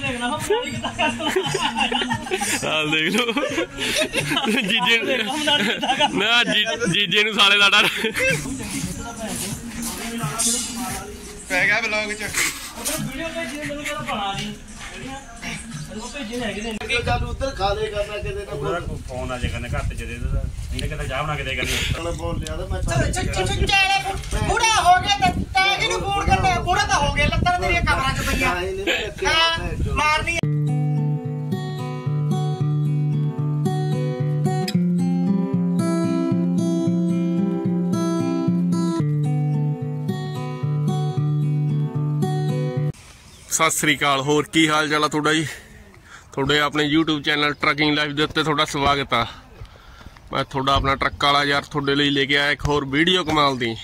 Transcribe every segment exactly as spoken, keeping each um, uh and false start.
देख लो जीजे ना जीजे नूं साले दा डर पै गया ब्लॉग च फोन आ जाए घट च दे किते चाह बना के दे बूढ़ा हो गया फोन करना बूढ़ा तो हो गया लत्तां तेरियां कमरां च पईयां मारनी सत श्री अकाल होर की हाल चाल है जी थोड़े अपने यूट्यूब चैनल ट्रकिंग लाइफ के उत्ते थोड़ा स्वागत है। मैं थोड़ा अपना ट्रक वाला यार थोड़े लिए लेके आया एक होर वीडियो कमाल दी।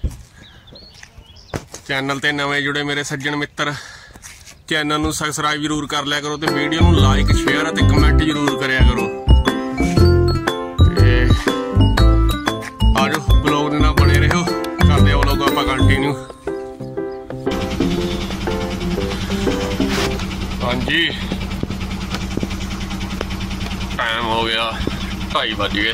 चैनल ते नवे जुड़े मेरे सज्जन मित्र चैनल नूं सबसक्राइब जरूर कर लिया करो, तो वीडियो नूं लाइक शेयर ते कमेंट जरूर करिया करो। आजो ब्लॉग दे नाल बने रहो, करदे आओ लोग आपां कंटिन्यू। हाँ जी टाइम हो गया ढाई बज गए।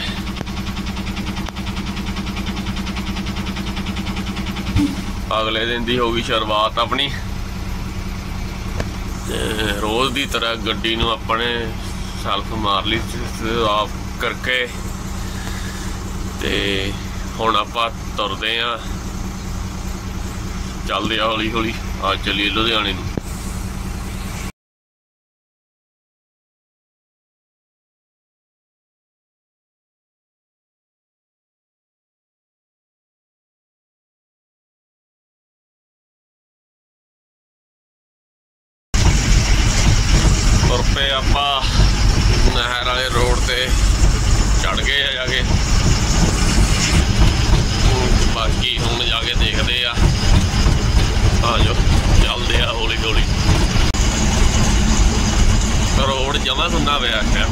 अगले दिन की होगी शुरुआत अपनी रोज़ की तरह गड्डी नूं अपने सेल्फ मार ली ऑफ करके ते हुण आपां तुरदे आ चलदे आ हौली हौली आ चलीए लुधियाने नूं। तुर पे आपां नहर वाले रोड ते चढ़ गए जाके, बाकी हुण जाके देखते आ जो चलते आ हौली हौली। रोड जमा सुनना पे आख्या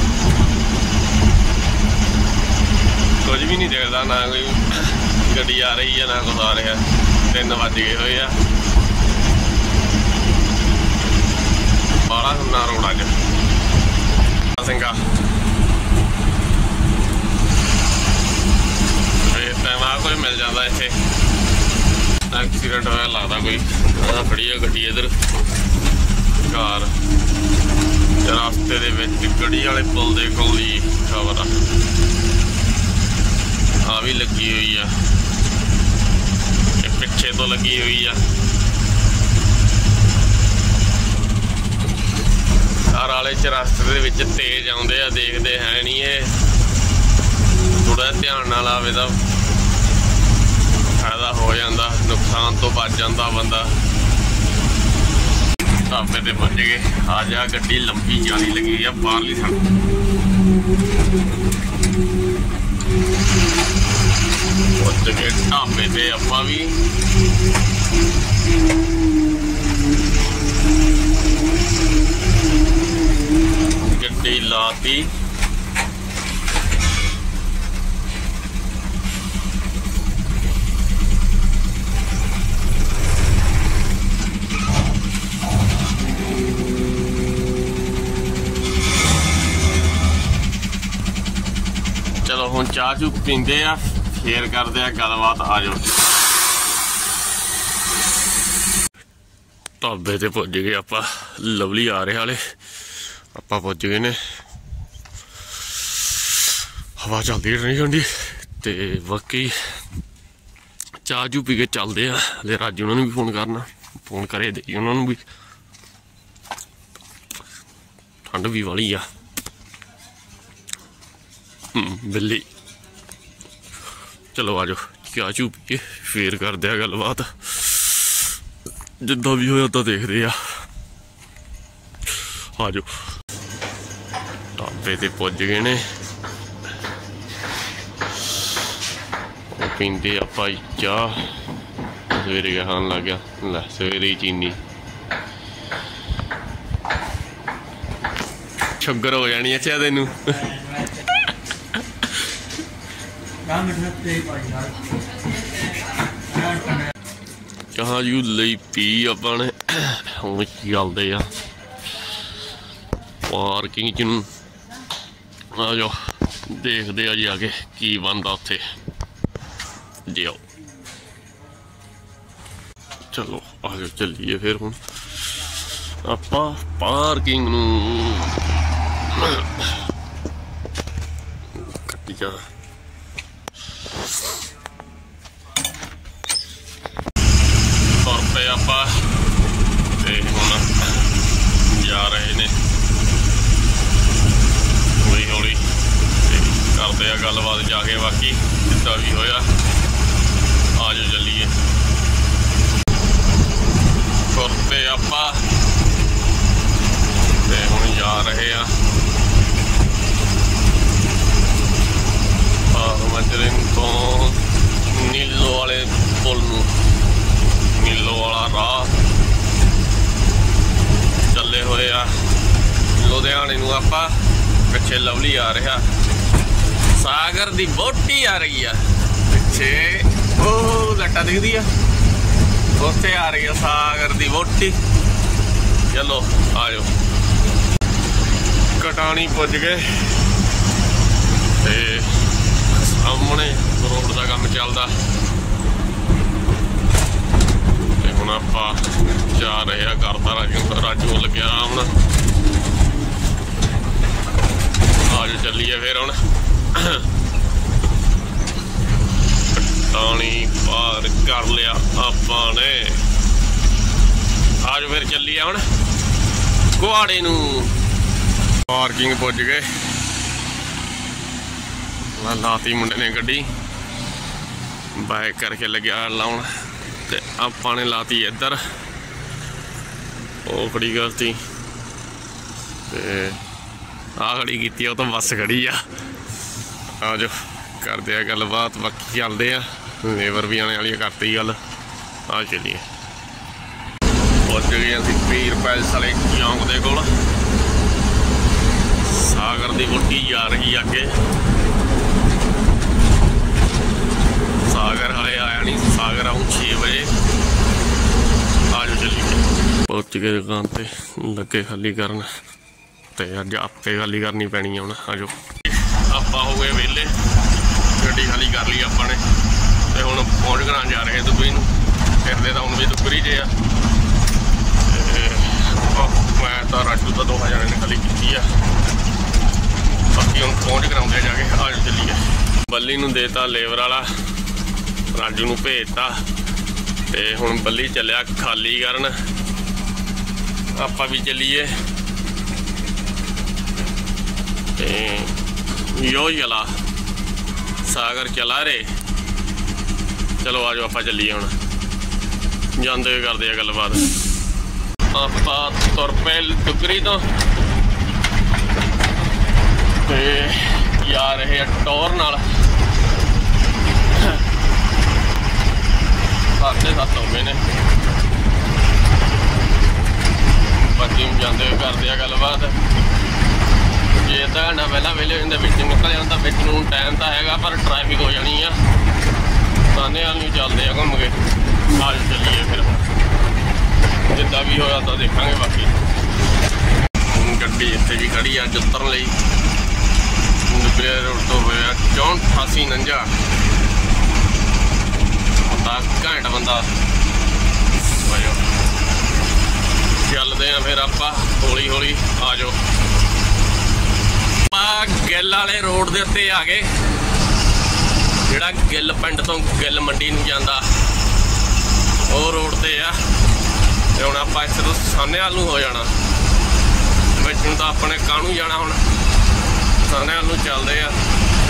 कुछ भी नहीं दिखता, ना कोई गड्डी आ रही है ना कुछ आ रहा। तीन बज गए हुए आ बारह सुनना रोड अज सिंगा टाइम आ कोई मिल जाता इतने एक्सीडेंट होया लगता कोई खड़ी है गड्डी इधर कार रास्ते दे विच गड़ी वाले पुल दे कोल ही खबर आ भी लगी हुई है पिछे तो लगी हुई है। घर वाले च रास्ते दे विच तेज आउंदे आ देखते है नहीं ये थोड़ा ध्यान नाल आवे तां फायदा हो जाता, नुकसान तो बच जाता बंदा। ढाबे ते पहुंच गए आ जा गड्डी लंबी जाली लगी हुई है बाहरली सड़क पहुंच गए ढाबे ते आपां भी। गड्डी लाती चलो हुण चाह चू पींदे आ फिर करदे आ गलबात। आ जाओ ढाबे ते पुज गए आपां लवली आ रहे वाले आपां पुज गए ने। हवा चलती रहनी ठंडी ते बाकी चाह चू पी के चलते हैं। ले राजू उन्होंने भी फोन करना फोन करे दे उन्होंने भी ठंड भी वाली आ बिल्ली। चलो आ जाओ चाह चू पी के फिर करते हैं गलबात जिदा भी होया तो देखते आ। आ जाओ ढाबे ते पुज गए ने पींदे आपां चाह सवेरे खान लग गया लै सवेरे ही चीनी शुगर हो जानी है चाह तेनू चाह जू लई पी अपने हुण चलदे आ ਪਾਰਕਿੰਗ ਚ ਨੂੰ ਆ ਜਾਓ, ਦੇਖਦੇ ਆ ਜੀ ਆ ਕੇ ਕੀ ਬਣਦਾ ਉੱਥੇ। ਜਿਓ ਚਲੋ ਆ ਜਾਓ ਚੱਲੀਏ ਫਿਰ ਹੁਣ ਆਪਾਂ ਪਾਰਕਿੰਗ ਨੂੰ। ਕੱਟੀ ਜਾ ਤੁਰ ਪਏ ਆਪਾਂ ਤੇ ਹੁਣ ਜਾ ਰਹੇ ਨੇ ਹੌਲੀ ਹੌਲੀ ਤੇ ਕਰਦੇ ਆ ਗੱਲਬਾਤ ਜਾ ਕੇ, ਬਾਕੀ ਜਿੱਦਾਂ ਵੀ ਹੋਇਆ ਆ ਜਾਓ ਚੱਲੀਏ। ਤੁਰ ਪਏ ਆਪਾਂ ਤੇ ਹੁਣ ਜਾ ਰਹੇ ਆ ਮੰਜਰਿੰਗ ਤੋਂ ਨੀਲੋ ਵਾਲੇ ਪੁਲ ਨੂੰ। ਨੀਲੋ ਵਾਲਾ ਰਾਹ ਚੱਲੇ ਹੋਏ ਆ ਲੁਧਿਆਣੇ ਨੂੰ ਆਪਾਂ। ਪਿੱਛੇ ਲਵਲੀ ਆ ਰਿਹਾ, ਸਾਗਰ ਦੀ ਵਹੁਟੀ ਆ ਰਹੀ ਆ ਪਿੱਛੇ, ਉਹ ਲੱਟਾ ਦਿਖਦੀ ਆ ਉੱਥੇ ਆ ਰਹੀ ਆ ਸਾਗਰ ਦੀ ਵਹੁਟੀ। ਚਲੋ ਆ ਜਾਓ। ਕਟਾਣੀ ਪੁੱਜ ਗਏ ਤੇ ਸਾਹਮਣੇ ਰੋਡ ਦਾ ਕੰਮ ਚੱਲਦਾ ਤੇ ਹੁਣ ਆਪਾਂ ਜਾ ਰਹੇ ਆ। ਕਰਦਾ ਰਾਜੂ ਰਾਜੂ ਲੱਗਿਆ ਹੁਣ ਆ ਜਾਓ ਚੱਲੀਏ ਫਿਰ ਹੁਣ। ਕਟਾਣੀ ਪਾਰ ਕਰ ਲਿਆ ਆਪਾਂ ਨੇ, ਆ ਜਾਓ ਫਿਰ ਚੱਲੀਏ ਹੁਣ ਕੁਹਾੜੇ ਨੂੰ। ਪਾਰਕਿੰਗ ਪੁੱਜ ਗਏ, ਲਾਤੀ ਮੁੰਡੇ ਨੇ ਗੱਡੀ, ਬਾਈਕ ਕਰਕੇ ਲੱਗਿਆ ਲਾਉਣ ਤੇ ਆਪਾਂ ਨੇ ਲਾਤੀ ਇੱਧਰ। ਉਹ ਖੜੀ ਕਰਤੀ ਤੇ ਆਹ ਖੜੀ ਕੀਤੀ, ਉਹ ਤਾਂ ਬੱਸ ਖੜੀ ਆ। ਆ ਜਾਓ ਕਰਦੇ ਆ ਗੱਲਬਾਤ, ਬਾਕੀ ਚੱਲਦੇ ਆ। ਲੇਬਰ ਵੀ ਆਣੇ ਵਾਲੀ ਕਰਤੀ ਗੱਲ, ਆ ਚੱਲੀਏ। ਪਹੁੰਚ ਗਏ ਅਸੀਂ ਪੀਰ ਪੈਲਸ ਵਾਲੇ ਚੌਂਕ ਦੇ ਕੋਲ। ਸਾਗਰ ਦੀ ਵਹੁਟੀ ਜਾ ਰਹੀ ਅੱਗੇ, ਸਾਗਰ ਹਾਲੇ ਆਇਆ ਨਹੀਂ, ਸਾਗਰ ਆਉਂ ਛੇ ਵਜੇ। ਆ ਜਾਓ ਚੱਲੀਏ। ਪਹੁੰਚ ਗਏ ਦੁਕਾਨ ਤੇ, ਲੱਗੇ ਖਾਲੀ ਕਰਨ ਤੇ ਅੱਜ ਆਪੇ ਖਾਲੀ ਕਰਨੀ ਪੈਣੀ ਆ ਹੁਣ। ਆ ਜਾਓ ਆਪਾਂ ਹੋ ਗਏ ਵਿਹਲੇ, ਗੱਡੀ ਖਾਲੀ ਕਰ ਲਈ ਆਪਾਂ ਨੇ ਤੇ ਹੁਣ ਪਹੁੰਚ ਕਰਾਂ ਜਾ ਰਹੇ ਦੁਬਈ ਨੂੰ। ਫਿਰਦੇ ਤਾਂ ਹੁਣ ਵੀ ਦੁਬਈ ਜੇ ਆ, ਮੈਂ ਤਾਂ ਰਾਜੂ ਤਾਂ ਦੋ ਹਜ਼ਾਰ ਨੇ ਖਾਲੀ ਕੀਤੀ ਆ, ਬਾਕੀ ਹੁਣ ਪਹੁੰਚ ਕਰਾਉਂਦੇ ਜਾ ਕੇ। ਆ ਜਾਓ ਚੱਲੀਏ। ਬੱਲੀ ਨੂੰ ਦੇਤਾ ਲੇਬਰ ਵਾਲਾ, ਰਾਜੂ ਨੂੰ ਭੇਜਤਾ ਤੇ ਹੁਣ ਬੱਲੀ ਚੱਲਿਆ ਖਾਲੀ ਕਰਨ। ਆਪਾਂ ਵੀ ਚੱਲੀਏ ਤੇ ਯੋ ਚਲਾ ਸਾਗਰ ਚਲਾ ਰੇ। ਚਲੋ ਆ ਜਾਓ ਆਪਾਂ ਚੱਲੀਏ ਹੁਣ, ਜਾਂਦੇ ਹੋਏ ਕਰਦੇ ਆ ਗੱਲਬਾਤ। ਆਪਾਂ ਤੁਰ ਪਏ ਟੁਕਰੀ ਤੋਂ ਤੇ ਜਾ ਰਹੇ ਆ ਟੋਰ ਨਾਲ। ਸਾਢੇ ਸੱਤ ਹੋ ਗਏ ਨੇ, ਬਾਕੀ ਜਾਂਦੇ ਹੋਏ ਕਰਦੇ ਆ ਗੱਲਬਾਤ। ਜੇ ਅੱਧਾ ਘੰਟਾ ਪਹਿਲਾਂ ਵੇਲੇ ਹੁੰਦੇ ਵਿੱਚ ਨਿਕਲ ਜਾਂਦਾ, ਵਿੱਚ ਨੂੰ ਟਾਈਮ ਤਾਂ ਹੈਗਾ ਪਰ ਟ੍ਰੈਫਿਕ ਹੋ ਜਾਣੀ ਆ। ਸਾਨੇ ਵਾਲ ਨੂੰ ਚੱਲਦੇ ਆ ਘੁੰਮ ਕੇ। ਆ ਚੱਲੀਏ ਫਿਰ, ਜਿੱਦਾਂ ਵੀ ਹੋਇਆ ਤਾਂ ਦੇਖਾਂਗੇ। ਬਾਕੀ ਗੱਡੀ ਇੱਥੇ ਵੀ ਖੜੀ ਆ ਅੱਜ ਉਤਰਨ ਲਈ। ਦੁਬਰੇ ਰੋਡ ਤੋਂ ਹੋਇਆ ਚੌਂਹਠ ਅਠਾਸੀ ਉਣੰਜਾ ਘੰਟਾ ਬੰਦਾ। ਚੱਲਦੇ ਆ ਫਿਰ ਆਪਾਂ ਹੌਲੀ ਹੌਲੀ। ਆ ਜਾਓ ਆਪਾਂ ਗਿੱਲ ਵਾਲੇ ਰੋਡ ਦੇ ਉੱਤੇ ਆ ਗਏ, ਜਿਹੜਾ ਗਿੱਲ ਪਿੰਡ ਤੋਂ ਗਿੱਲ ਮੰਡੀ ਨੂੰ ਜਾਂਦਾ ਉਹ ਰੋਡ ਤੇ ਆ। ਤੇ ਹੁਣ ਆਪਾਂ ਇੱਥੇ ਤੋਂ ਸਾਨੇਵਾਲ ਨੂੰ ਹੋ ਜਾਣਾ, ਵਿੱਚ ਨੂੰ ਤਾਂ ਆਪਣੇ ਕਾਹਨੂੰ ਜਾਣਾ। ਹੁਣ ਸਾਨੇਵਾਲ ਨੂੰ ਚੱਲਦੇ ਆ।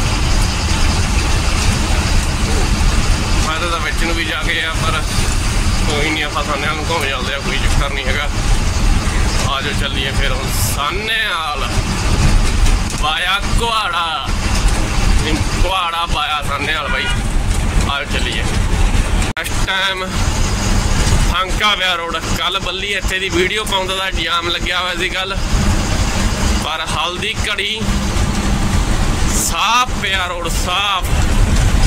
ਫਾਇਦਾ ਤਾਂ ਵਿੱਚ ਨੂੰ ਵੀ ਜਾ ਕੇ ਆ, ਪਰ ਕੋਈ ਨਹੀਂ, ਆਪਾਂ ਸਾਨੇਵਾਲ ਨੂੰ ਘੁੰਮ ਚੱਲਦੇ ਆ, ਕੋਈ ਚੱਕਰ ਨਹੀਂ ਹੈਗਾ। ਆ ਜਾਓ ਚੱਲੀਏ ਫਿਰ ਹੁਣ ਸਾਨੇਵਾਲ ਵਾਇਆ ਕੁਹਾੜਾ। ਕੁਹਾੜਾ ਪਾਇਆ ਸਾਨੇਵਾਲ ਬਾਈ। ਆ ਜਾਓ ਚੱਲੀਏ। ਇਸ ਟਾਈਮ ਫਾਂਕਾ ਪਿਆ ਰੋਡ। ਕੱਲ ਬੱਲੀ ਇੱਥੇ ਦੀ ਵੀਡੀਓ ਪਾਉਂਦਾ ਦਾ ਜਾਮ ਲੱਗਿਆ ਹੋਇਆ ਸੀ ਕੱਲ, ਪਰ ਹਾਲ ਦੀ ਘੜੀ ਸਾਫ ਪਿਆ ਰੋਡ, ਸਾਫ।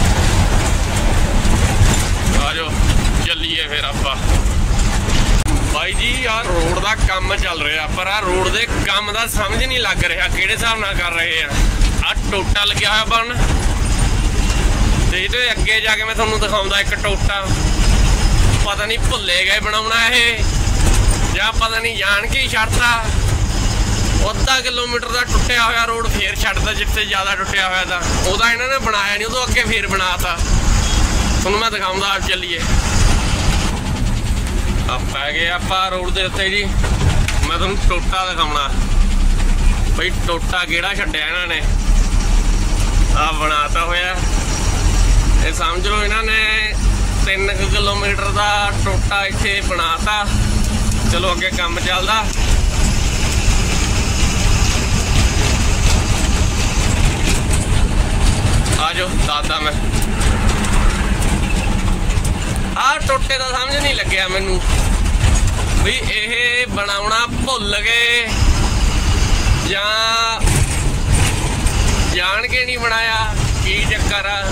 ਆ ਜਾਓ ਚੱਲੀਏ ਫਿਰ ਆਪਾਂ। भाई जी यार रोड का काम चल रहा पर आ रोड के काम का समझ नहीं लग रहा कि हिसाब न कर रहे हैं। आ टोटा लग्या हुआ बन तो ये अगे जाके मैं थोड़ा दिखाऊंगा एक टोटा पता नहीं भुले गए बनाना है या पता नहीं जान के ही छड़ता। अद्धा किलोमीटर का टुटिया हुआ रोड फिर छड्डता जिथे ज़्यादा टुटिया हुआ था वह इन्होंने बनाया नहीं, उदों अगे फिर बनाता। थोड़ा मैं दिखाऊंगा आप चलिए आप पै गए आप रोड के उत्ते जी। मैं तुहानूं टोटा दिखाउणा बई टोटा किहड़ा छड्डिया इन्होंने आ बनाता होया। ये समझ लो इन्होंने तीन किलोमीटर का टोटा इत्थे बनाता। चलो अगे काम चलदा। आ जाओ दादा मैं आ टोटे का समझ नहीं लग्या मैनू भी ये बनाना भुल गए या जान के नहीं बनाया की चक्कर आ।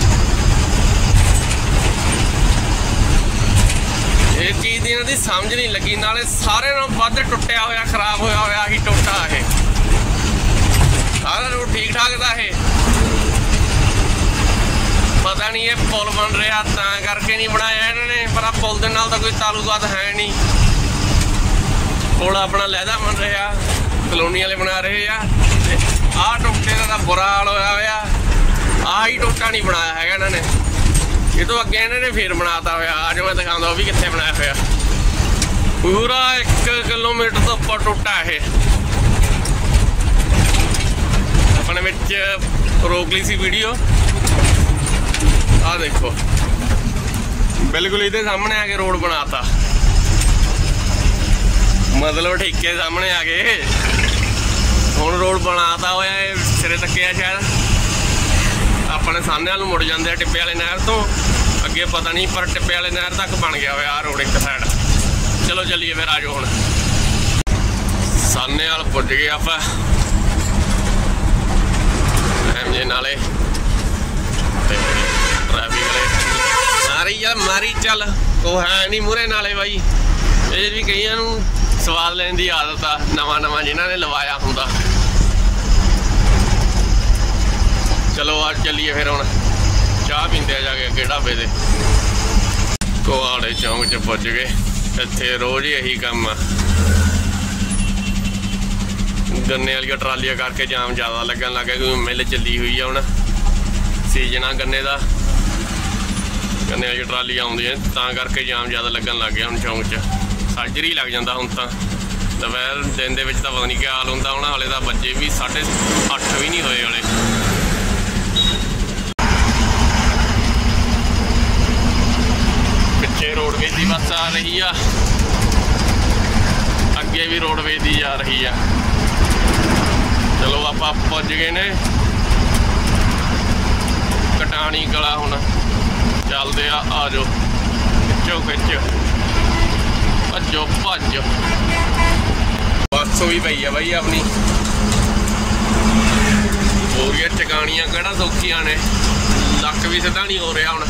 ये चीज़ की इन्हां दी समझ नहीं लगी। नाले सारे नालों वध टुटिया होया खराब होया होया ही टोटा है। सारा रोड ठीक ठाक था है पता नहीं ये पुल बन रहा ता करके नहीं बनाया इन्होंने पर आ पुल के नाल तो कोई ताल्लुकात है नहीं। पुल अपना लहदा बन रहा कलोनी वाले बना रहे आ टोटे का बुरा हाल होया होया। आ ही टोटा नहीं बनाया है इन्होंने ये तो अगे इन्होंने फिर बनाता होया। आज मैं दिखाऊंगा वो भी कितने बनाया होया पूरा एक किलोमीटर तो उपर टोटा है। अपने विच रोक ली सी वीडियो आ देखो बिल्कुल इहदे सामने आके रोड बनाता मतलब ठीके सामने आके हुण रोड बनाता होया सिरे तकिया शायद अपने सामने वाल मुड़ जाते हैं टिब्बे वाले नहर तो अगे पता नहीं पर टिब्बे वाले नहर तक बन गया होया रोड एक साइड। चलो चलिए फिर आ जाओ हुण सामने वाल पुज गए आप जे नाले ट्रैफिक वाले मारी यार मारी चल को है नहीं मुहरे नाले बाई ये भी कई स्वाद लेने की आदत आ नवा नवा जिन्होंने लवाया होंदा। चलो आज चलिए फिर हुण चाह पींदे जाके अगे ढाबे दे कुहाड़े चौंक च पुज गए। इत्थे रोज़ ही यही काम आ गन्ने वाली ट्रालियां करके जाम ज़्यादा लगन लग गया क्योंकि मिल चली हुई है हुण सीजन आ गन्ने का गन्ने वाली ट्राली आउंदी है तां करके जाम ज़्यादा लगन लग गया हुण चौंक च साजरी लग जाता हुण तां दोपहर दिन दे विच तां पता नहीं क्या हाल हुंदा हुण हाले तां बजे भी साढ़े अठ भी नहीं होए हाले। पिछे रोडवेज की बस आ रही आ अगे भी रोडवेज की जा रही है। चलो आप पुज गए ने कटानी कला हुण चलते आ जाओ खिचो खिच भजो भज बस भी पई है बई अपनी हो गया चकानियां किहड़ा सौखियां ने लक भी सीधा नहीं हो रहा हुण।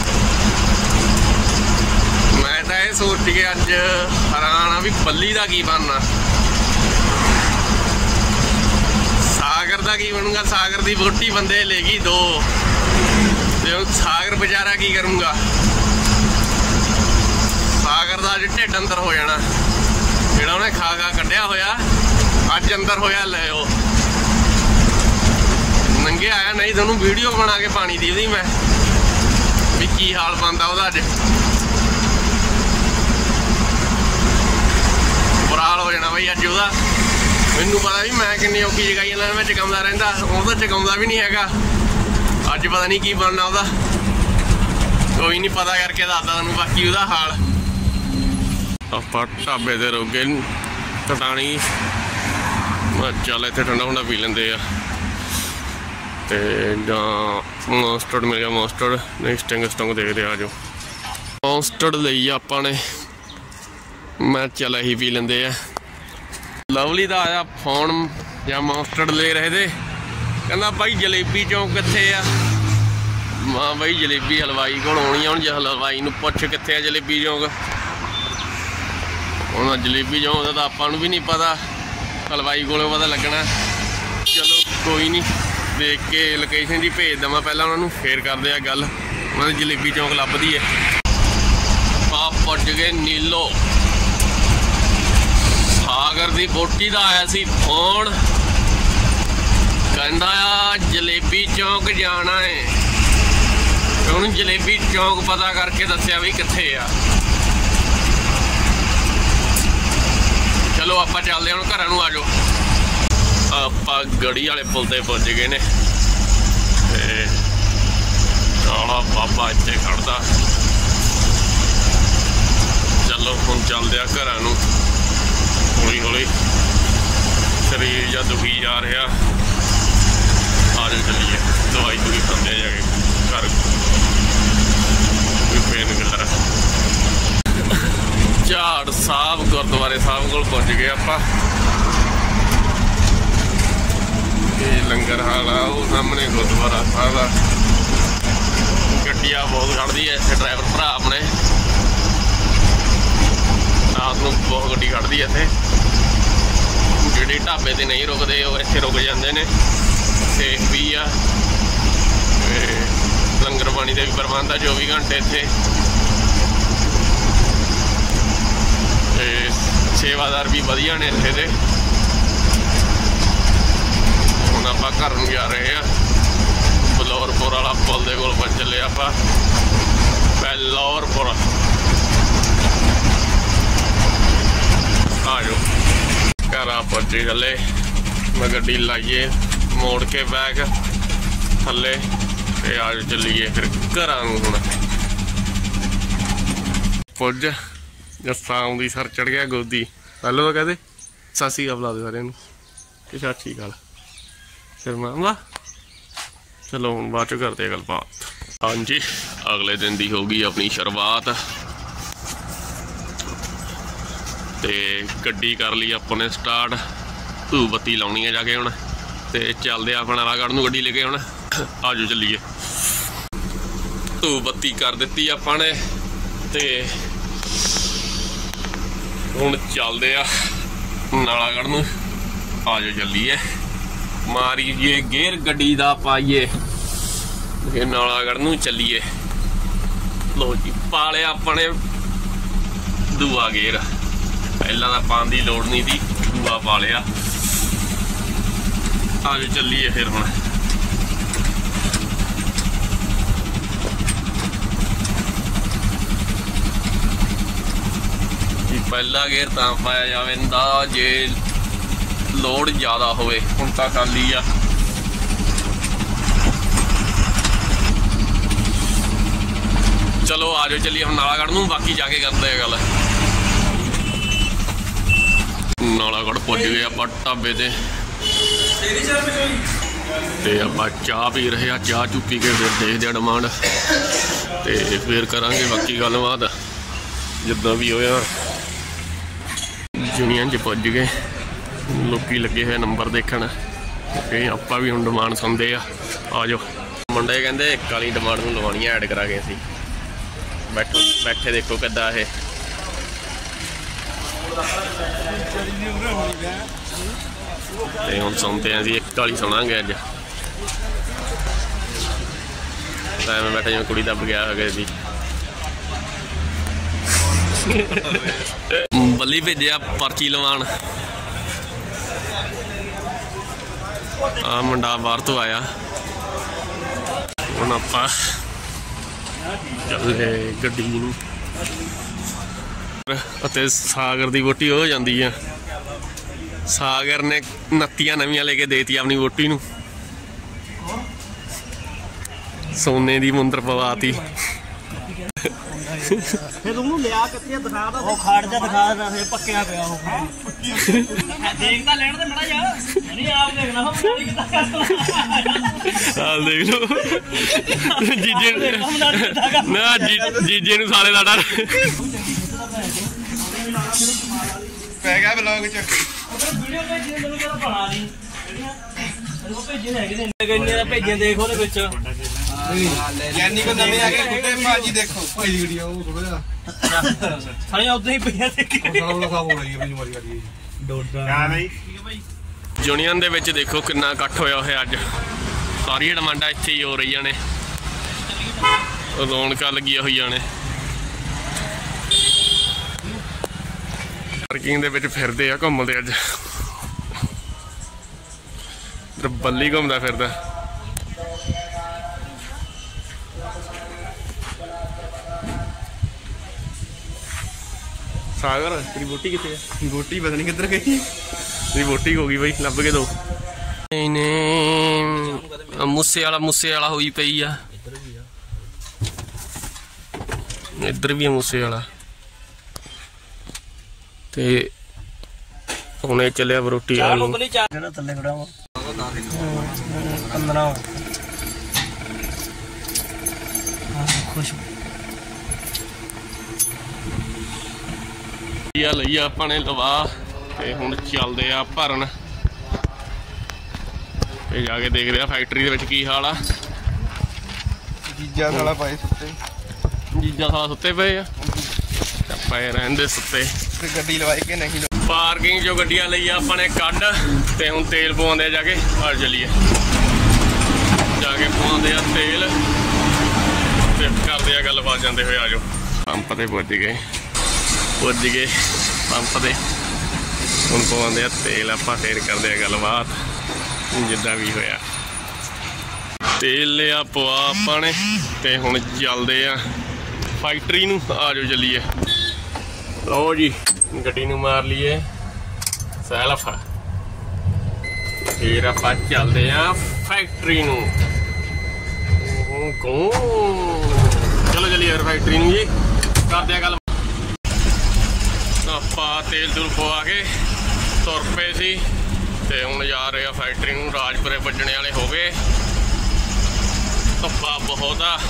मैं तो यह सोच के अज हैरान आ भी बल्ली का की बनना सागर का की बनूंगा। सागर की वोटी बंदे लेगी दो सागर बेचारा की करूँगा सागर का अज ढिड अंदर हो जाना जोड़ा उन्हें खा खा कढ़िया होया अज अंदर होया ले नंगे आया नहीं थोनों वीडियो बना के पानी दी थी मैं भी की हाल बनता वह अज बुरा हाल हो जाना बई अज वह मैनू पता भी मैं किन्नी औखी जगाई जाना मैं चकाउंदा रहिंदा वो तो चकाउंदा भी नहीं हैगा। अज पता नहीं की बनना वह कोई नहीं पता करके दसदा तुहानूं बाकी वह हाल। आपां ढाबे ते रुक गए कटानी मैं चल इत्थे ठंडा ठंडा पी लेंदे आ ते जां मॉन्स्टर मिल गया मॉन्स्टर नहीं स्टिंग स्टिंग देखदे आ जाओ मॉन्स्टर लई आपां ने मैं चल ही पी लेंदे आ। लवली का आया फोन या मॉन्स्टर ले रहे थे कहना भाई जलेबी चौंक कित्थे आ मां भाई जलेबी हलवाई को आनी हुण हलवाई नूं पुछ कित्थे आ जलेबी चौंक ਹੁਣ ਜਲੇਬੀ ਚੌਂਕ ਦਾ ਆਪਾਂ ਨੂੰ ਵੀ नहीं पता, हलवाई को पता लगना। चलो कोई नहीं, देख के लोकेशन जी भेज देव पहला उन्होंने, फिर करते हैं गल। उन्होंने जलेबी चौंक लभदी है। आप पुज गए नीलो। सागर की वोटी का आया सी फोन, कहता आ जलेबी चौंक जाना है। उन्होंने जलेबी चौंक पता करके दसिया भी कित्थे आ। चलो आप चलते हैं घर आ जाओ। आप गड़ी वाले पुल ते पुज गए ने, काला बाबा इत्थे खड़दा। चलो हम चलते हैं घर, हौली हौली शरीर जा दुखी जा रहा। आ जाओ चलिए, दवाई दुई खाते जाके घर पेन किलर। झाड़ साहब गुरुद्वारे साहब को पहुंच गए आप। लंगर हाल आ वो सामने गुरुद्वारा साहब आ। गड्डियां बहुत खड़दी है इत्थे, ड्राइवर भरा अपने रात को बहुत गड्डी खड़दी है इत्थे। जिहड़े ढाबे ते नहीं रुकते वो इत्थे रुक जाते हैं। सेफ भी आ, लंगर पानी का भी प्रबंध आ चौबी घंटे इत्थे। सेवादार भी वधिया ने इत्थे दे। हुण आपां घर नूं जा रहे हैं। बलौरपुर वाला पुल दे कोल पहुंच चले आपां। बलौरपुर आ जाओ, घर आ पहुंचे थले। मैं गड्डी लाइए मोड़ के बैग थले ते आ जाओ चलीए फिर घर नूं। हुण पुज जस्सा आउंदी सर चढ़ गया गोदी। पहले तो कहते सत श्री अकाल बुला दे सारे कि सत श्री अकाल, फिर मैं चलो हम बाद चो करते गलबात। हाँ जी, अगले दिन की होगी अपनी शुरुआत। तो गड्डी कर ली अपने स्टार्ट, धू बत्ती लाउनी है जाके हुण। तो चलते आप नालागढ़ नूं गड्डी लेके हुण। आ जाओ चलीए। धू बत्ती कर दी अपने ते हुण चलते आ नालागढ़ नूं। आ जाओ चलीए, मारीए गेर गड्डी दा पाइए फिर नालागढ़ नूं चलीए। लो जी, पा लिया अपने दूआ गेर। पहला तो पाने की लोड़ नहीं थी, दूआ पा लिया। आ जाओ चलीए फिर हुण। पहला गेर तां पाया जावेंदा जे लोड ज़्यादा होवे। हुण तां खाली आ। चलो आ जाओ चलिए हम नालागढ़ नूं, बाकी जाके करते हैं गल। नालागढ़ पहुंच गए आप ढाबे ते ते आप चाह पी रहे हैं। चाह चू पी के फिर देखते हैं डिमांड ते फिर करांगे बाकी गलबात जिद्दां भी होया। यूनियन च पुज गए, लोग लगे हुए नंबर देखण। आप भी हम डिमांड सुनते आ। आ जाओ, मुंडे कहते एक वाली डिमांड में लवानी ऐड करा के असीं। बैठो बैठे देखो किद्दां ये ते हुण सुनते हैं जी एक वाली सुनांगे अज। मैं बैठा जिवें कुड़ी दब गया हो जी। बल्ली भेजा पर्ची लवान। आ मुंडा बाहर तो आया। हुण आपां चले गड्डी नूं अते सागर की वोटी हो जाती है। सागर ने नत्तियां नवियां लेके देती अपनी वोटी नूं, सोने की मुंदर पवाती। फिर ਉਹਨੂੰ ਲਿਆ ਕਿੱਥੇ ਦਿਖਾ ਦਾ ਉਹ ਖਾੜ ਜਾ ਦਿਖਾ ਦਾ ਫੇ ਪੱਕਿਆ ਪਿਆ ਉਹ ਦੇਖਦਾ ਲੈਣ ਤੇ ਮੜਾ ਜਾ ਨਹੀਂ ਆਪ ਦੇਖਣਾ ਹੋ ਮੜੀ ਕਿੱਦਾਂ ਕਰਦਾ ਹਾਲ ਦੇਖ ਲੋ ਜੀਜੇ ਨਾ ਜੀਜੇ ਨੂੰ ਸਾਲੇ ਦਾ ਡਰ ਪੈ ਗਿਆ ਬਲੌਗ ਚ ਵੀਡੀਓ ਭੇਜੀ ਮੈਨੂੰ ਕਿਹੜਾ ਬਣਾ ਲਈ ਜਿਹੜੀਆਂ ਉਹ ਭੇਜੇ ਹੈਗੇ ਨੇ ਕਿੰਨੇ ਦਾ ਭੇਜੇ ਦੇਖ ਉਹਦੇ ਵਿੱਚ ਗਿਆਨੀ ਕੋ ਨਵੇਂ ਆ ਗਏ ਬੁੱਢੇ ਭਾਜੀ ਦੇਖੋ ਭਾਈ ਦੀ ਵੀਡੀਓ ਉਹ ਥੋੜਾ ਜਿਹਾ ਸਾਲੇ ਉਦਾਂ ਹੀ ਪਈਆਂ ਤੇ ਸਾਰਾ ਬੜਾ ਸਾਫ ਹੋ ਰਹੀ ਹੈ ਬਈ ਮਾਰੀ ਕਰੀ ਡੋਡਾ ਹਾਂ ਬਈ ਯੂਨੀਅਨ ਦੇ ਵਿੱਚ ਦੇਖੋ ਕਿੰਨਾ ਇਕੱਠ ਹੋਇਆ ਹੋਇਆ ਅੱਜ। ਸਾਰੀਆਂ ਡਿਮਾਂਡਾਂ ਇੱਥੇ ਹੀ ਹੋ ਰਹੀਆਂ ਨੇ, ਰੌਣਕਾਂ ਲੱਗੀਆਂ ਹੋਈਆਂ ਨੇ। ਪਾਰਕਿੰਗ ਦੇ ਵਿੱਚ ਫਿਰਦੇ ਆ, ਘੁੰਮਦੇ ਅੱਜ। ਬੱਲੀ ਘੁੰਮਦਾ ਫਿਰਦਾ। ਸਾਗਰ ਤੇਰੀ ਬੋਟੀ ਕਿੱਥੇ ਆ? ਬੋਟੀ ਪਤਾ ਨਹੀਂ ਕਿੱਧਰ ਗਈ। ਤੇਰੀ ਬੋਟੀ ਹੋ ਗਈ ਬਈ, ਲੱਭ ਕੇ ਦੋ। ਇਹਨੇ ਮੂਸੇ ਵਾਲਾ ਮੂਸੇ ਵਾਲਾ ਹੋਈ ਪਈ ਆ। ਇੱਧਰ ਵੀ ਆ ਮੂਸੇ ਵਾਲਾ। ਤੇ ਹੁਣ ਇਹ ਚੱਲਿਆ ਰੋਟੀ ਵਾਲ ਨੂੰ। ਜਿਹੜਾ ਥੱਲੇ ਖੜਾ ਵਾ ਪੰਦਰਾਂ ਖੁਸ਼ ਆ ਲਈ ਆਪਾਂ ਨੇ ਲਵਾ ਤੇ ਹੁਣ ਚੱਲਦੇ ਆ ਭਰਨ। ਤੇ ਜਾ ਕੇ ਦੇਖਦੇ ਆ ਫੈਕਟਰੀ ਦੇ ਵਿੱਚ ਕੀ ਹਾਲ ਆ। ਜੀਜਾ ਸਾਲਾ ਪਾਏ ਸੁੱਤੇ। ਜੀਜਾ ਸਾਲਾ ਸੁੱਤੇ ਪਏ ਆ, ਪਏ ਰਹਿੰਦੇ ਸੁੱਤੇ। ਤੇ ਗੱਡੀ ਲਵਾਈ ਕਿ ਨਹੀਂ? ਪਾਰਕਿੰਗ ਚੋਂ ਗੱਡੀਆਂ ਲਈ ਆਪਾਂ ਨੇ ਕੱਢ ਤੇ ਹੁਣ ਤੇਲ ਪਵਾਉਂਦੇ ਆ ਜਾ ਕੇ। ਆ ਚੱਲੀਏ ਜਾ ਕੇ ਪਵਾਉਂਦੇ ਆ ਤੇਲ ਤੇ ਕਰਦੇ ਆ ਗੱਲਬਾਤ ਜਾਂਦੇ ਹੋਏ। ਆ ਜਾਓ ਪੰਪ ਤੇ ਪੁੱਜ ਗਏ ਪੁੱਜ ਗਏ ਪੰਪ ਤੇ। ਹੁਣ ਪਵਾਉਂਦੇ ਆ ਤੇਲ ਆਪਾਂ, ਫੇਰ ਕਰਦੇ ਆ ਗੱਲਬਾਤ ਜਿੱਦਾਂ ਵੀ ਹੋਇਆ। ਤੇਲ ਲਿਆ ਪਵਾ ਆਪਾਂ ਨੇ ਤੇ ਹੁਣ ਚੱਲਦੇ ਆ ਫੈਕਟਰੀ ਨੂੰ। ਆ ਜਾਓ ਚੱਲੀਏ। ਲਓ ਜੀ ਗੱਡੀ ਨੂੰ ਮਾਰ ਲਈਏ ਸੈਲਫ, ਫਿਰ ਆਪਾਂ ਚੱਲਦੇ ਆ ਫੈਕਟਰੀ ਨੂੰ। ਚਲੋ ਚੱਲੀਏ ਫਿਰ ਫੈਕਟਰੀ ਨੂੰ ਜੀ, ਕਰਦੇ ਆ ਗੱਲ। ਆਪਾਂ ਤੇਲ ਤੂਲ ਪਵਾ ਕੇ ਤੁਰ ਪਏ ਸੀ ਤੇ ਹੁਣ ਜਾ ਰਹੇ ਆ ਫੈਕਟਰੀ ਨੂੰ। ਰਾਜਪੁਰੇ ਵੱਜਣੇ ਵਾਲੇ ਹੋ ਗਏ, ਧੁੱਪਾ ਬਹੁਤ ਆ,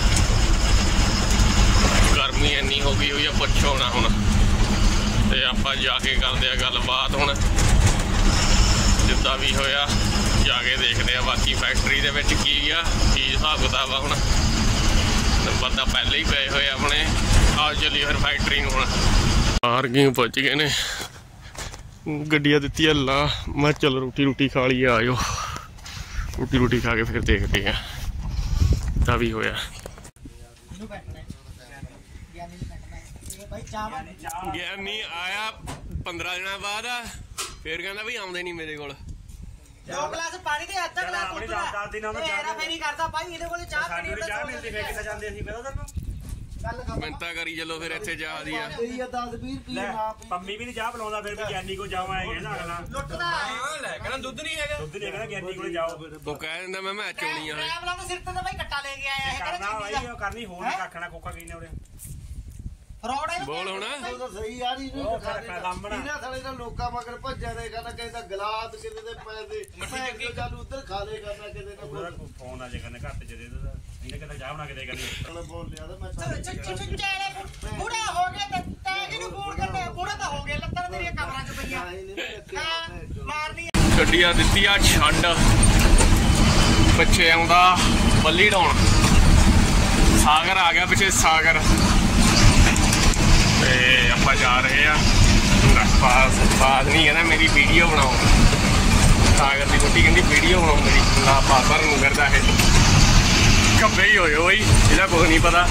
ਗਰਮੀ ਇੰਨੀ ਹੋ ਗਈ ਹੋਈ ਆ ਪੁੱਛੋ ਨਾ। ਹੁਣ ਤੇ ਆਪਾਂ ਜਾ ਕੇ ਕਰਦੇ ਆ ਗੱਲਬਾਤ ਹੁਣ ਜਿੱਦਾਂ ਵੀ ਹੋਇਆ। ਜਾ ਕੇ ਦੇਖਦੇ ਆ ਬਾਕੀ ਫੈਕਟਰੀ ਦੇ ਵਿੱਚ ਕੀ ਆ, ਕੀ ਹਿਸਾਬ ਕਿਤਾਬ ਆ। ਹੁਣ ਬੰਦਾ ਪਹਿਲੇ ਹੀ ਪਏ ਹੋਏ ਆਪਣੇ। ਆ ਚੱਲੀਏ ਫਿਰ ਫੈਕਟਰੀ ਨੂੰ। ਹੁਣ ਪਾਰਕਿੰਗ ਪਹੁੰਚ ਗਏ ਨੇ, ਗੱਡੀਆਂ ਦਿੱਤੀਆਂ ਲਾ। ਮੈਂ ਚੱਲ ਰੋਟੀ ਰੋਟੀ ਖਾ ਲਈ। ਆ ਜਾਓ ਰੋਟੀ ਰੋਟੀ ਖਾ ਕੇ ਫਿਰ ਦੇਖਦੇ ਆ ਤਾਂ ਵੀ ਹੋਇਆ। ਗਿਆਨੀ ਆਇਆ ਪੰਦਰਾਂ ਦਿਨਾਂ ਬਾਅਦ, ਫਿਰ ਕਹਿੰਦਾ ਵੀ ਆਉਂਦੇ ਨਹੀਂ ਮੇਰੇ ਕੋਲ। ਦੋ ਗਲਾਸ ਪਾਣੀ ਦੇ ਅੱਧਾ ਗਲਾਸ ਦੁੱਧ ਦਾ ਤੇ ਇਹਦਾ ਫੇਰੀ ਕਰਦਾ ਭਾਈ ਇਹਦੇ ਕੋਲੇ ਚਾਹ ਪੀਣੀ ਤੇ ਚਾਹ ਮਿਲਦੀ ਫੇਰ ਕਿੱਥੇ ਜਾਂਦੇ ਅਸੀਂ ਪਤਾ ਤੈਨੂੰ ਗੱਲ ਕਰ। ਮਿੰਤਾ ਕਰੀ ਚੱਲੋ ਫਿਰ ਇੱਥੇ ਜਾ ਦੀ ਆ ਦਸ ਵੀਹ ਰੁਪਏ ਨਾ ਪੰਮੀ ਵੀ ਨਹੀਂ ਚਾਹ ਪਿਲਾਉਂਦਾ, ਫਿਰ ਵੀ ਗਿਆਨੀ ਕੋ ਜਾਵਾਂਗੇ ਨਾ ਅਗਲਾ ਲੁੱਟਦਾ ਹਾਂ ਲੈ ਕਹਿੰਦਾ ਦੁੱਧ ਨਹੀਂ ਹੈਗਾ। ਦੁੱਧ ਨਹੀਂ ਕਹਿੰਦਾ ਗਿਆਨੀ ਕੋਲੇ ਜਾਓ। ਉਹ ਕਹਿ ਦਿੰਦਾ ਮੈਂ ਮੈਚ ਆਉਣੀ ਆ। ਮੈਂ ਬਲਾਉਂ ਸਿਰ ਤੇ ਤਾਂ ਭਾਈ ਕੱਟਾ ਲੈ ਕੇ ਆਇਆ ਇਹ ਕਰਨਾ ਕਹਿੰਦਾ ਭਾਈ ਉਹ ਕਰਨੀ ਹੋਰ ਨਹੀਂ ਕੱਖਣਾ ਕੋਕਾ ਕੀ ਨੇ ਉਰੇ ਫਰੋਡ ਹੈ ਬੋਲ ਹੁਣ। ਉਹ ਤਾਂ ਸਹੀ ਯਾਰ ਇਹਨੂੰ ਉਹ ਦਿਖਾ ਫਿਰ ਦੇ ਸਾਹਮਣਾ। ਇਹਨਾਂ ਥਲੇ ਦਾ ਲੋਕਾਂ ਮਗਰ ਭੱਜਿਆ ਦੇ ਕਹਿੰਦਾ ਕਹਿੰਦਾ ਗਲਾਸ ਕਿਤੇ ਦੇ ਪੈਸੇ ਮੈਂ ਕਿ ਚੱਲ ਉਧਰ ਖਾ ਲੈ ਕਰਨਾ ਕਿਤੇ ਨਾ ਉਹਦਾ ਕੋਈ ਫੋਨ ਆ ਜੇ ਕਹਿੰਦੇ ਘੱਟ ਜੇ ਦੇ ਦੇ ਇਹਨੇ ਕਹਿੰਦਾ ਚਾਹ ਬਣਾ ਕੇ ਦੇ ਕਰੀ। ਕੋਈ ਬੋਲ ਲਿਆ ਤਾਂ ਮੈਂ ਚਿੱਚੇ ਬੁੜਾ ਹੋ ਗਿਆ ਤੇ ਤੈਂ ਕਿਹਨੂੰ ਫੋਨ ਕਰਨਾ? ਬੁੜਾ ਤਾਂ ਹੋ ਗਿਆ, ਲੱਤਾਂ ਤੇਰੀਆਂ ਕਮਰਾਂ 'ਚ ਪਈਆਂ ਹਾਂ ਮਾਰਨੀ ਗੱਡੀਆਂ ਦਿੱਤੀਆਂ ਛੱਡ, ਪਿੱਛੇ ਆਉਂਦਾ ਬੱਲੀ ਡਾਉਣ। ਸਾਗਰ ਆ ਗਿਆ ਪਿੱਛੇ ਸਾਗਰ। ਤੇ ਆਪਾਂ ਜਾ ਰਹੇ ਆ ਪਾਸ ਪਾਸ ਨਹੀਂ ਕਹਿੰਦਾ ਮੇਰੀ ਵੀਡੀਓ ਬਣਾਓ। ਸਾਗਰ ਦੀ ਕੁੱਟੀ ਕਹਿੰਦੀ ਵੀਡੀਓ ਬਣਾਓ ਮੇਰੀ। ਨਾ ਪਾਸਰ ਨੂੰ ਕਰਦਾ ਇਹ ਖੱਬੇ ਹੀ ਹੋਏ ਬਈ, ਇਹਦਾ ਕੁਝ ਨਹੀਂ ਪਤਾ।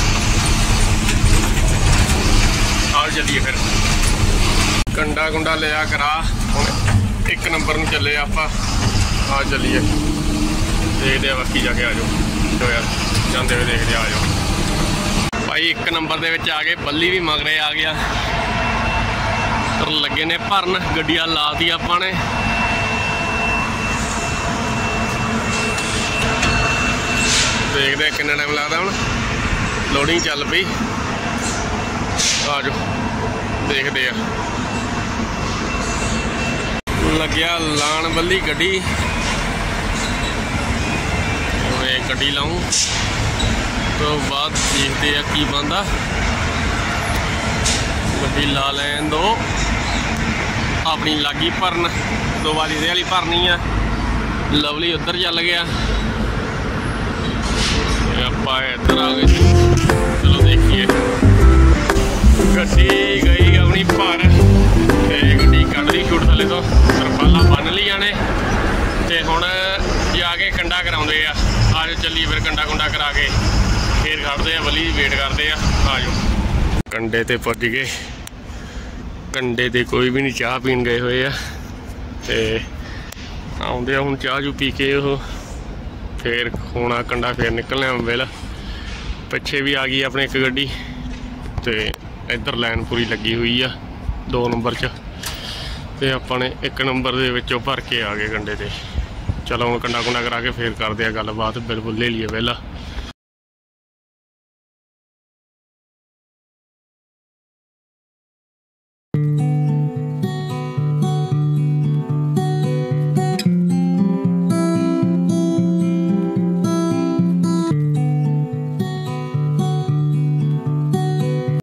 ਆਓ ਚੱਲੀਏ ਫਿਰ। ਕੰਡਾ ਕੁੰਡਾ ਲਿਆ ਕਰਾ, ਹੁਣ ਇੱਕ ਨੰਬਰ ਨੂੰ ਚੱਲੇ ਆਪਾਂ। ਆ ਚੱਲੀਏ ਦੇਖਦੇ ਆ ਬਾਕੀ ਜਾ ਕੇ। ਆ ਜਾਓ ਯਾਰ ਜਾਂਦੇ ਹੋਏ ਦੇਖਦੇ ਆ ਜਾਓ ਭਾਈ। ਇੱਕ ਨੰਬਰ ਦੇ ਵਿੱਚ ਆ ਗਏ, ਬੱਲੀ ਵੀ ਮਗਰੇ ਆ ਗਿਆ। ਪਰ ਲੱਗੇ ਨੇ ਭਰਨ, ਗੱਡੀਆਂ ਲਾਤੀ ਆਪਾਂ ਨੇ। ਦੇਖਦੇ ਆ ਕਿੰਨਾ ਟਾਈਮ ਲੱਗਦਾ। ਹੁਣ ਲੋਡਿੰਗ ਚੱਲ ਪਈ। ਆ ਜਾਓ ਦੇਖਦੇ ਆ। ਲੱਗਿਆ ਲਾਣ ਬੱਲੀ ਗੱਡੀ। ਹੁਣ ਇਹ ਗੱਡੀ ਲਾऊं ਤੋਂ ਬਾਅਦ ਦੇਖਦੇ ਆ ਕੀ ਬਣਦਾ। ਗੱਡੀ ਲਾ ਲੈਣ ਦੋ ਆਪਣੀ ਲਾਗੀ ਭਰਨ। ਦੋ ਵਾਲੀ ਇਹਦੇ ਵਾਲੀ ਭਰਨੀ ਆ। ਲਵਲੀ ਉੱਧਰ ਚੱਲ ਗਿਆ, ਆਪਾਂ ਇੱਧਰ ਆ ਗਏ। ਚਲੋ ਦੇਖੀਏ ਗੱਡੀ ਗਈ ਆਪਣੀ ਭਰ ਤੇ ਗੱਡੀ ਕੱਢ ਲਈ ਛੁੱਟ ਥੱਲੇ ਤੋਂ ਤਰਪਾਲਾਂ ਬੰਨ ਲਈਆਂ ਨੇ ਤੇ ਹੁਣ ਜਾ ਕੇ ਕੰਡਾ ਕਰਾਉਂਦੇ ਆ। ਆ ਜਾਓ ਚੱਲੀਏ ਫਿਰ ਕੰਡਾ ਕੁੰਡਾ ਕਰਾ ਕੇ ਫੇਰ ਖੜਦੇ ਆ ਬਲੀ ਵੇਟ ਕਰਦੇ ਆ। ਆ ਜਾਓ ਕੰਡੇ ਤੇ ਪੁੱਜ ਗਏ। ਕੰਡੇ ਤੇ ਕੋਈ ਵੀ ਨਹੀਂ ਚਾਹ ਪੀਣ ਗਏ ਹੋਏ ਆ ਤੇ ਆਉਂਦੇ ਆ ਹੁਣ ਚਾਹ ਚੂ ਪੀ ਕੇ ਉਹ ਫੇਰ ਹੋਣਾ ਕੰਡਾ ਫੇਰ ਨਿਕਲਣਾ ਬਿੱਲ। ਪਿੱਛੇ ਵੀ ਆ ਗਈ ਆਪਣੇ ਇੱਕ ਗੱਡੀ ਤੇ ਇੱਧਰ ਲਾਈਨ ਪੂਰੀ ਲੱਗੀ ਹੋਈ ਆ ਦੋ ਨੰਬਰ 'ਚ ਤੇ ਆਪਾਂ ਨੇ ਇੱਕ ਨੰਬਰ ਦੇ ਵਿੱਚੋਂ ਭਰ ਕੇ ਆ ਗਏ ਕੰਡੇ ਤੇ। ਚਲੋ ਹੁਣ ਕੰਡਾ ਕੁੰਡਾ ਕਰਾ ਕੇ ਫੇਰ ਕਰਦੇ ਆ ਗੱਲਬਾਤ। ਬਿੱਲ ਬੁੱਲ ਲੈ ਲਈਏ ਪਹਿਲਾਂ।